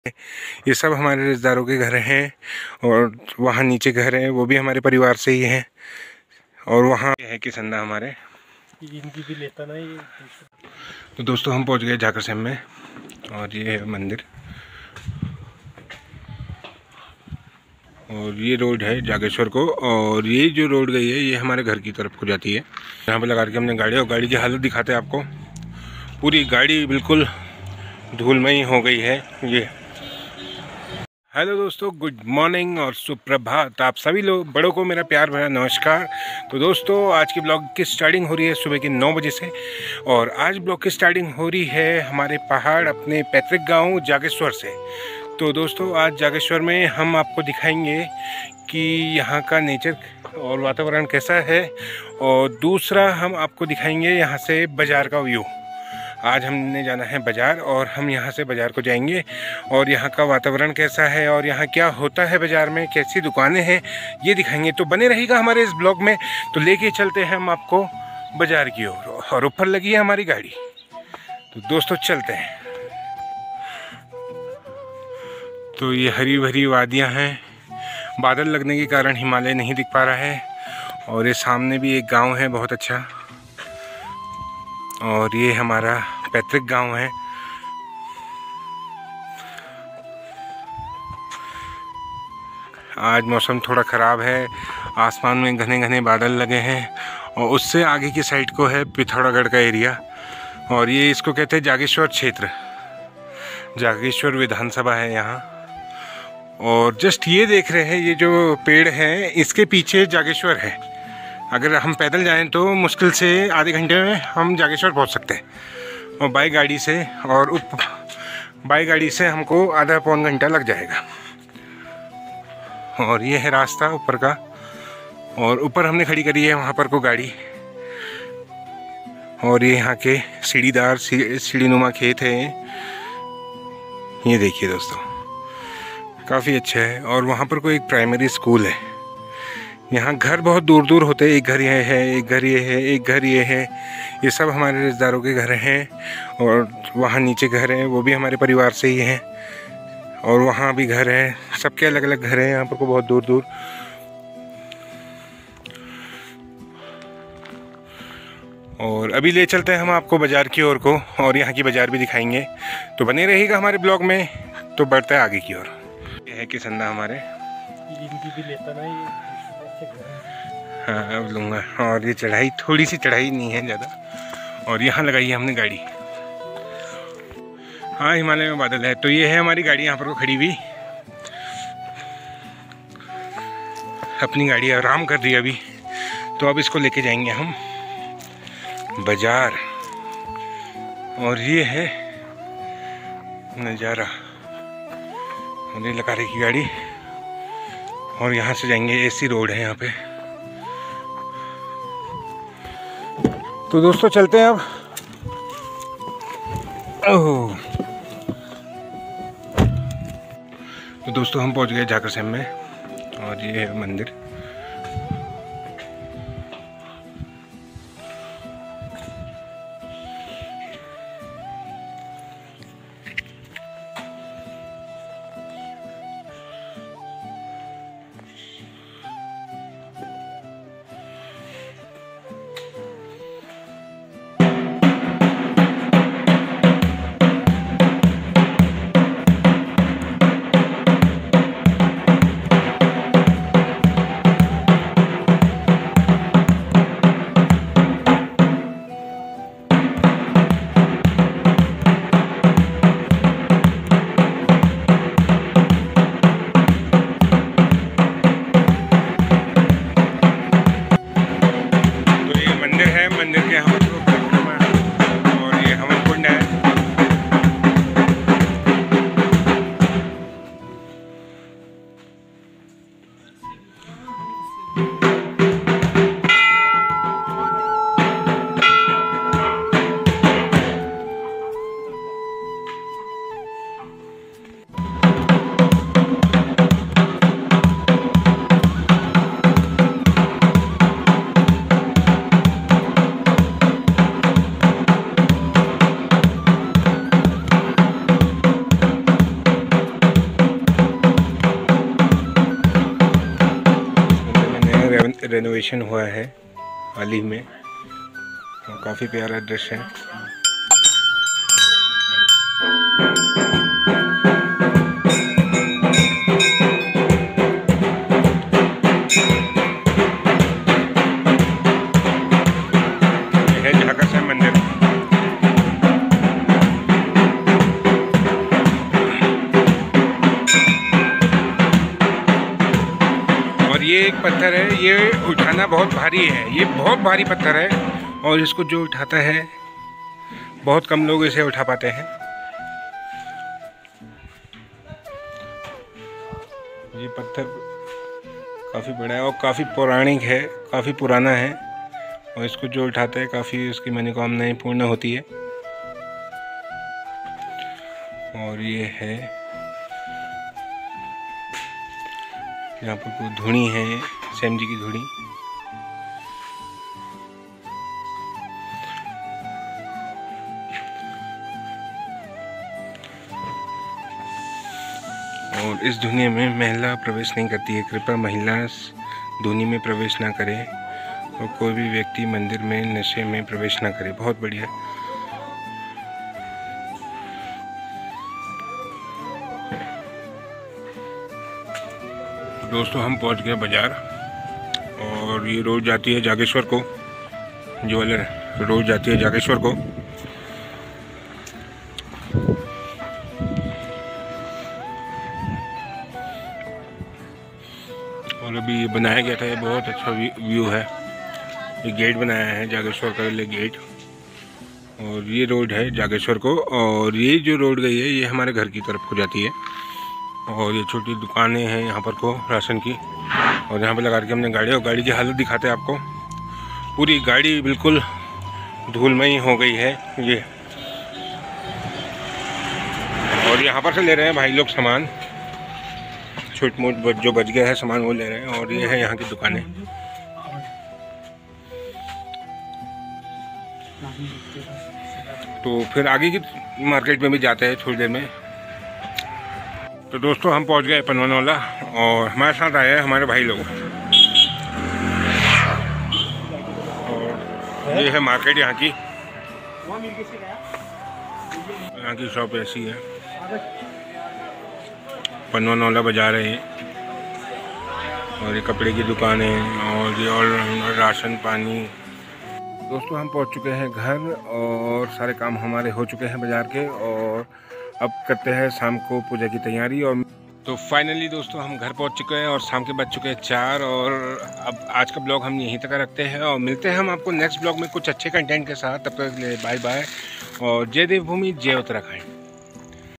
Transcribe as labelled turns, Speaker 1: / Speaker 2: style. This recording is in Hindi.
Speaker 1: ये सब हमारे रिश्तेदारों के घर हैं और वहाँ नीचे घर है वो भी हमारे परिवार से ही हैं। और वहाँ है किसंदा हमारे
Speaker 2: इनकी भी लेता ना ये।
Speaker 1: तो दोस्तों हम पहुँच गए जाकर सेम में और ये है मंदिर और ये रोड है जागेश्वर को। और ये जो रोड गई है ये हमारे घर की तरफ को जाती है। यहाँ पे लगा के हमने गाड़ी और गाड़ी की हालत दिखाते हैं आपको। पूरी गाड़ी बिल्कुल धूलमयी हो गई है ये। हेलो दोस्तों, गुड मॉर्निंग और सुप्रभात। आप सभी लोग बड़ों को मेरा प्यार भरा नमस्कार। तो दोस्तों आज की ब्लॉग की स्टार्टिंग हो रही है सुबह के 9 बजे से और आज ब्लॉग की स्टार्टिंग हो रही है हमारे पहाड़ अपने पैतृक गांव जागेश्वर से। तो दोस्तों आज जागेश्वर में हम आपको दिखाएंगे कि यहाँ का नेचर और वातावरण कैसा है और दूसरा हम आपको दिखाएंगे यहाँ से बाज़ार का व्यू। आज हमने जाना है बाज़ार और हम यहाँ से बाज़ार को जाएंगे और यहाँ का वातावरण कैसा है और यहाँ क्या होता है बाज़ार में, कैसी दुकानें हैं, ये दिखाएंगे। तो बने रहिएगा हमारे इस ब्लॉग में। तो लेके चलते हैं हम आपको बाज़ार की ओर और ऊपर लगी है हमारी गाड़ी। तो दोस्तों चलते हैं। तो ये हरी भरी वादियाँ हैं, बादल लगने के कारण हिमालय नहीं दिख पा रहा है। और ये सामने भी एक गाँव है बहुत अच्छा और ये हमारा पैतृक गांव है। आज मौसम थोड़ा ख़राब है, आसमान में घने घने बादल लगे हैं और उससे आगे की साइड को है पिथौरागढ़ का एरिया और ये इसको कहते हैं जागेश्वर क्षेत्र। जागेश्वर विधानसभा है यहाँ। और जस्ट ये देख रहे हैं ये जो पेड़ है इसके पीछे जागेश्वर है। अगर हम पैदल जाएं तो मुश्किल से आधे घंटे में हम जागेश्वर पहुंच सकते हैं और बाई गाड़ी से बाई गाड़ी से हमको आधा पौन घंटा लग जाएगा। और ये है रास्ता ऊपर का और ऊपर हमने खड़ी करी है वहाँ पर को गाड़ी। और ये यहाँ के सीढ़ीदार सीढ़ीनुमा खेत है। ये देखिए दोस्तों काफ़ी अच्छा है। और वहाँ पर कोई एक प्राइमरी स्कूल है। यहाँ घर बहुत दूर दूर होते हैं, एक घर ये है, एक घर ये है, एक घर ये है। ये सब हमारे रिश्तेदारों के घर हैं और वहाँ नीचे घर है वो भी हमारे परिवार से ही हैं। और वहाँ भी घर है, सबके अलग अलग घर हैं यहाँ पर को बहुत दूर दूर। और अभी ले चलते हैं हम आपको बाज़ार की ओर को और यहाँ की बाज़ार भी दिखाएंगे। तो बने रहिएगा हमारे ब्लॉग में। तो बढ़ते हैं आगे की ओर। ये है किसंदा हमारे
Speaker 2: इनकी भी लेता ना ये।
Speaker 1: हाँ अब लूँगा। और ये चढ़ाई थोड़ी सी चढ़ाई नहीं है ज़्यादा। और यहाँ लगाई है हमने गाड़ी। हाँ हिमालय में बादल है। तो ये है हमारी गाड़ी यहाँ पर को खड़ी हुई। अपनी गाड़ी आराम कर रही है अभी। तो अब इसको लेके जाएंगे हम बाज़ार। और ये है नज़ारा। ये लगा रही की गाड़ी और यहाँ से जाएंगे, एसी रोड है यहाँ पे। तो दोस्तों चलते हैं अब। ओह तो दोस्तों हम पहुँच गए जाकर सेम में और ये है मंदिर। रेनोवेशन हुआ है हाल ही में और काफ़ी प्यारा दृश्य है। ये एक पत्थर है, ये उठाना बहुत भारी है, ये बहुत भारी पत्थर है और इसको जो उठाता है बहुत कम लोग इसे उठा पाते हैं। ये पत्थर काफ़ी बड़ा है और काफ़ी पौराणिक है, काफ़ी पुराना है और इसको जो उठाता है काफ़ी उसकी मनोकामनाएं पूर्ण होती है। और ये है यहाँ पर कोई धुनी है, श्याम जी की धुनी। और इस धुनी में महिला प्रवेश नहीं करती है, कृपया महिला धुनी में प्रवेश ना करे और कोई भी व्यक्ति मंदिर में नशे में प्रवेश ना करे। बहुत बढ़िया। दोस्तों हम पहुंच गए बाज़ार और ये रोड जाती है जागेश्वर को, जो वाला रोड जाती है जागेश्वर को। और अभी ये बनाया गया था, ये बहुत अच्छा व्यू है। ये गेट बनाया है जागेश्वर का लिए गेट और ये रोड है जागेश्वर को। और ये जो रोड गई है ये हमारे घर की तरफ को जाती है और ये छोटी दुकानें हैं यहाँ पर को राशन की। और यहाँ पे लगा के हमने गाड़ी, और गाड़ी की हालत दिखाते हैं आपको। पूरी गाड़ी बिल्कुल धूलमयी हो गई है ये। और यहाँ पर से ले रहे हैं भाई लोग सामान, छोट मोट जो बच गया है सामान वो ले रहे हैं। और ये है यहाँ की दुकानें। तो फिर आगे की मार्केट में भी जाते हैं थोड़ी देर में। तो दोस्तों हम पहुंच गए पनवानौला और हमारे साथ आए हैं हमारे भाई लोग। और ये है मार्केट यहाँ की शॉप ऐसी है। पनवानौला बाजार है और ये कपड़े की दुकान है और ये और राशन पानी। दोस्तों हम पहुंच चुके हैं घर और सारे काम हमारे हो चुके हैं बाजार के और अब करते हैं शाम को पूजा की तैयारी। और तो फाइनली दोस्तों हम घर पहुंच चुके हैं और शाम के बज चुके हैं 4। और अब आज का ब्लॉग हम यहीं तक रखते हैं और मिलते हैं हम आपको नेक्स्ट ब्लॉग में कुछ अच्छे कंटेंट के साथ। तब तक बाय बाय और जय देवभूमि, जय उत्तराखंड।